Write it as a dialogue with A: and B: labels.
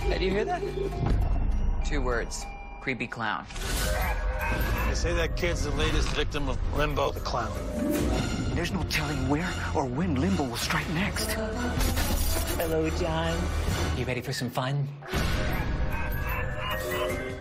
A: Hey, do you hear that? 2 words. Creepy clown.
B: They say that kid's the latest victim of Limbo the Clown.
C: There's no telling where or when Limbo will strike next.
A: Hello, John. You ready for some fun?